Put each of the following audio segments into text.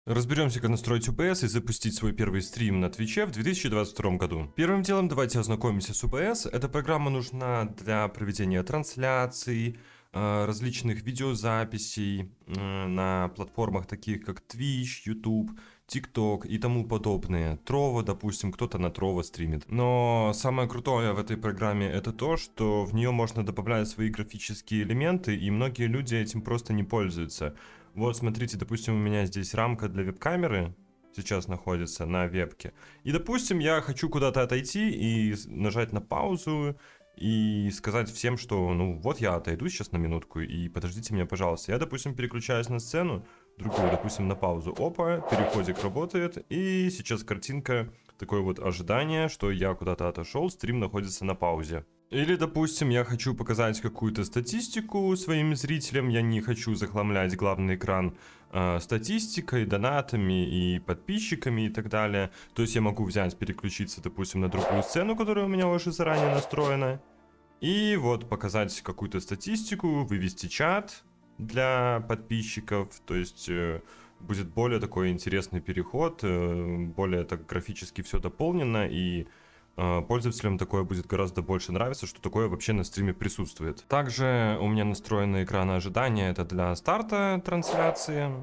Разберемся, как настроить OBS и запустить свой первый стрим на Твиче в 2022 году. Первым делом давайте ознакомимся с OBS. Эта программа нужна для проведения трансляций, различных видеозаписей на платформах таких как Twitch, YouTube, TikTok и тому подобное. Trovo, допустим, кто-то на Trovo стримит. Но самое крутое в этой программе это то, что в нее можно добавлять свои графические элементы, и многие люди этим просто не пользуются. Вот, смотрите, допустим, у меня здесь рамка для веб-камеры сейчас находится на вебке. И, допустим, я хочу куда-то отойти и нажать на паузу и сказать всем, что, ну, вот я отойду сейчас на минутку и подождите меня, пожалуйста. Я, допустим, переключаюсь на сцену, другую, допустим, на паузу. Опа, переходик работает, и сейчас картинка, такое вот ожидание, что я куда-то отошел, стрим находится на паузе. Или, допустим, я хочу показать какую-то статистику своим зрителям, я не хочу захламлять главный экран статистикой, донатами и подписчиками и так далее. То есть я могу взять, переключиться, допустим, на другую сцену, которая у меня уже заранее настроена. И вот показать какую-то статистику, вывести чат для подписчиков, то есть будет более такой интересный переход, более так графически все дополнено, и пользователям такое будет гораздо больше нравиться, что такое вообще на стриме присутствует. Также у меня настроены экраны ожидания, это для старта трансляции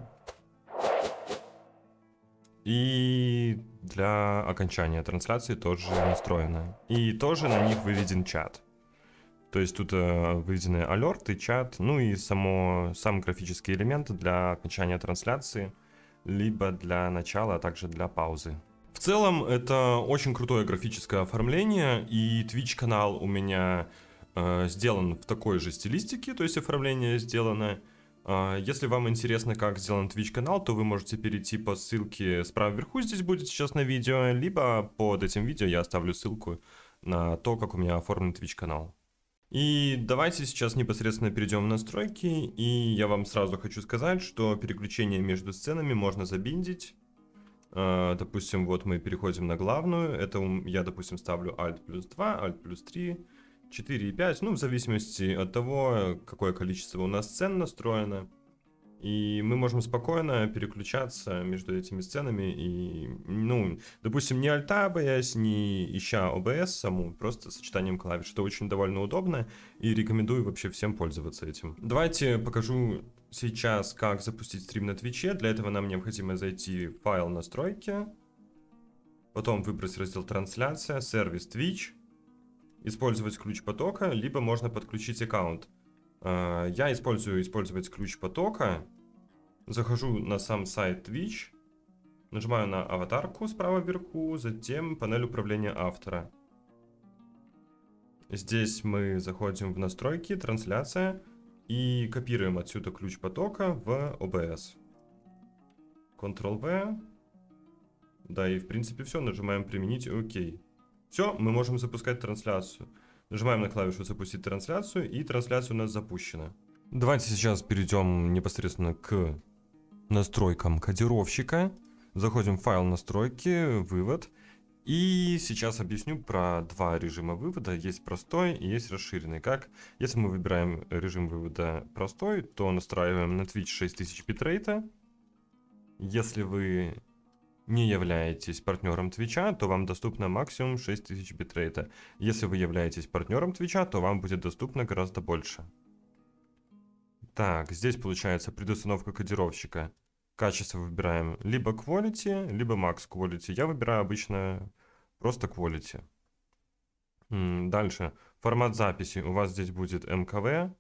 и для окончания трансляции тоже настроено. И тоже на них выведен чат. То есть тут выведены алерты, чат, ну и сам графический элемент для окончания трансляции, либо для начала, а также для паузы. В целом, это очень крутое графическое оформление, и Twitch канал у меня сделан в такой же стилистике, то есть оформление сделано. Если вам интересно, как сделан Twitch канал, то вы можете перейти по ссылке справа вверху, здесь будет сейчас на видео, либо под этим видео я оставлю ссылку на то, как у меня оформлен Twitch канал. И давайте сейчас непосредственно перейдем в настройки, и я вам сразу хочу сказать, что переключение между сценами можно забиндить. Допустим, вот мы переходим на главную, это я, допустим, ставлю Alt плюс 2, Alt плюс 3, 4 и 5, ну, в зависимости от того, какое количество у нас сцен настроено. И мы можем спокойно переключаться между этими сценами и, ну, допустим, не альта боясь, не ища OBS саму, просто сочетанием клавиш. Это очень довольно удобно и рекомендую вообще всем пользоваться этим. Давайте покажу сейчас, как запустить стрим на Твиче. Для этого нам необходимо зайти в файл настройки, потом выбрать раздел трансляция, сервис Twitch, использовать ключ потока, либо можно подключить аккаунт. Я использую использовать ключ потока. Захожу на сам сайт Twitch, нажимаю на аватарку справа вверху, затем панель управления автора. Здесь мы заходим в настройки, трансляция и копируем отсюда ключ потока в OBS. Ctrl-V. Да, и в принципе все, нажимаем применить ОК. Все, мы можем запускать трансляцию. Нажимаем на клавишу «Запустить трансляцию», и трансляция у нас запущена. Давайте сейчас перейдем непосредственно к настройкам кодировщика. Заходим в файл настройки, вывод. И сейчас объясню про два режима вывода. Есть простой и есть расширенный. Если мы выбираем режим вывода простой, то настраиваем на Twitch 6000 битрейта. Если вы не являетесь партнером Твича, то вам доступно максимум 6000 битрейта. Если вы являетесь партнером Твича, то вам будет доступно гораздо больше. Так, здесь получается предустановка кодировщика. Качество выбираем либо Quality, либо Max Quality. Я выбираю обычно просто Quality. Дальше. Формат записи. У вас здесь будет MKV,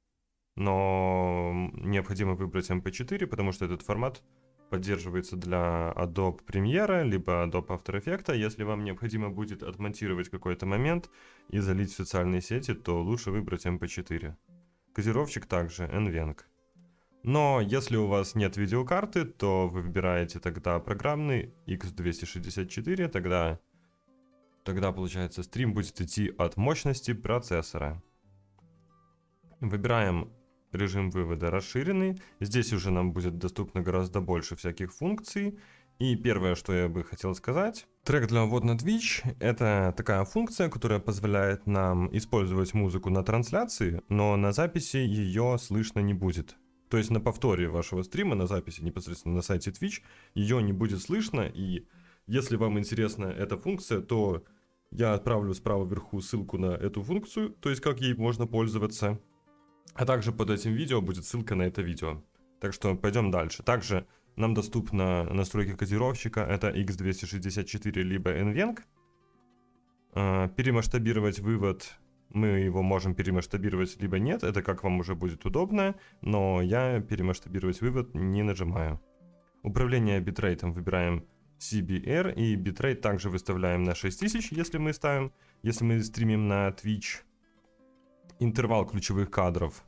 но необходимо выбрать MP4, потому что этот формат поддерживается для Adobe Premiere, либо Adobe After Effects. Если вам необходимо будет отмонтировать какой-то момент и залить в социальные сети, то лучше выбрать MP4. Кодировщик также NVENC. Но если у вас нет видеокарты, то вы выбираете тогда программный X264, тогда получается стрим будет идти от мощности процессора. Выбираем режим вывода расширенный. Здесь уже нам будет доступно гораздо больше всяких функций. И первое, что я бы хотел сказать, трек для ввод на Twitch — это такая функция, которая позволяет нам использовать музыку на трансляции, но на записи ее слышно не будет. То есть на повторе вашего стрима, на записи непосредственно на сайте Twitch, ее не будет слышно. И если вам интересна эта функция, то я отправлю справа вверху ссылку на эту функцию, то есть как ей можно пользоваться. А также под этим видео будет ссылка на это видео. Так что пойдем дальше. Также нам доступна настройки кодировщика, это X264 либо NVENC. Перемасштабировать вывод, мы его можем перемасштабировать либо нет, это как вам уже будет удобно, но я перемасштабировать вывод не нажимаю. Управление битрейтом выбираем CBR, и битрейт также выставляем на 6000, если мы стримим на Twitch. Интервал ключевых кадров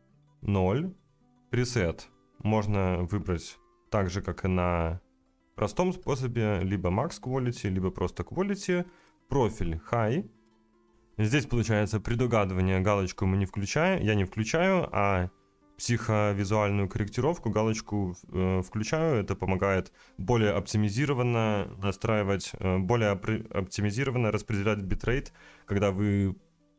0. Пресет можно выбрать так же, как и на простом способе, либо Max Quality, либо просто Quality. Профиль High. Здесь получается предугадывание, галочку я не включаю, а психовизуальную корректировку галочку включаю. Это помогает более оптимизированно настраивать, более оптимизированно распределять битрейт, когда вы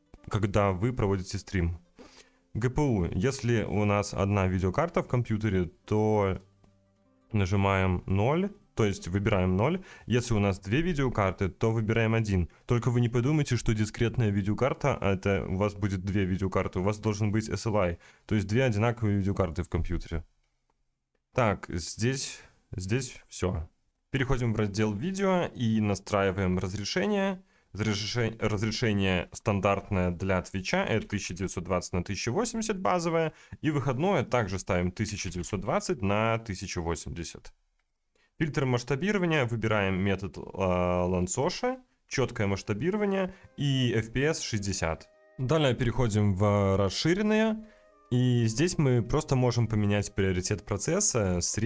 проводите стрим. GPU. Если у нас одна видеокарта в компьютере, то нажимаем 0, то есть выбираем 0. Если у нас две видеокарты, то выбираем 1. Только вы не подумайте, что дискретная видеокарта, это у вас будет две видеокарты, у вас должен быть SLI, то есть две одинаковые видеокарты в компьютере. Так, здесь все. Переходим в раздел видео и настраиваем разрешение. Разрешение стандартное для Твича, это 1920 на 1080 базовое, и выходное также ставим 1920 на 1080. Фильтр масштабирования выбираем метод Лансоша, четкое масштабирование и FPS 60. Далее переходим в расширенные, и здесь мы просто можем поменять приоритет процесса со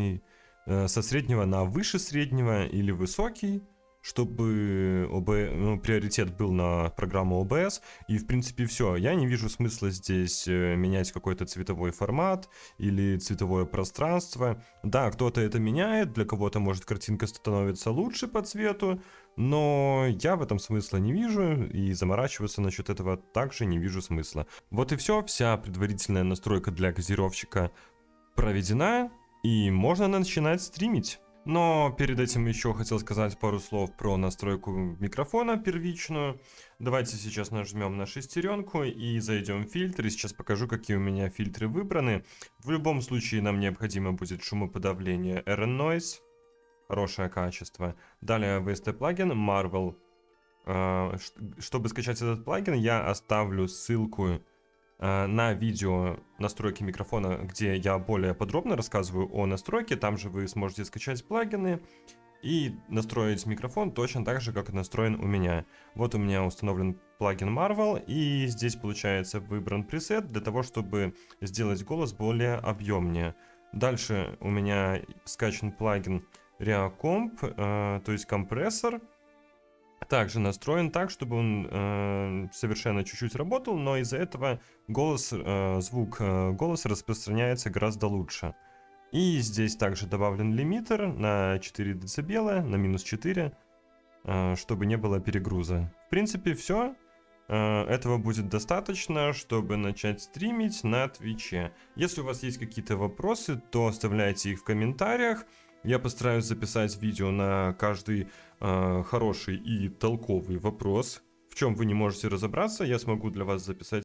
среднего на выше среднего или высокий, чтобы приоритет был на программу OBS, и в принципе все. Я не вижу смысла здесь менять какой-то цветовой формат или цветовое пространство. Да, кто-то это меняет, для кого-то может картинка становится лучше по цвету, но я в этом смысла не вижу, и заморачиваться насчет этого также не вижу смысла. Вот и все, вся предварительная настройка для кодировщика проведена, и можно начинать стримить. Но перед этим еще хотел сказать пару слов про настройку микрофона первичную. Давайте сейчас нажмем на шестеренку и зайдем в фильтр. И сейчас покажу, какие у меня фильтры выбраны. В любом случае нам необходимо будет шумоподавление RN Noise. Хорошее качество. Далее VST плагин Marvel. Чтобы скачать этот плагин, я оставлю ссылку на видео настройки микрофона, где я более подробно рассказываю о настройке. Там же вы сможете скачать плагины и настроить микрофон точно так же, как и настроен у меня. Вот у меня установлен плагин Marvel, и здесь получается выбран пресет для того, чтобы сделать голос более объемнее. Дальше у меня скачан плагин ReaComp, то есть компрессор. Также настроен так, чтобы он совершенно чуть-чуть работал, но из-за этого звук голоса распространяется гораздо лучше. И здесь также добавлен лимитер на 4 дБ, на минус 4, чтобы не было перегруза. В принципе, все. Этого будет достаточно, чтобы начать стримить на Твиче. Если у вас есть какие-то вопросы, то оставляйте их в комментариях. Я постараюсь записать видео на каждый хороший и толковый вопрос. В чем вы не можете разобраться, я смогу для вас записать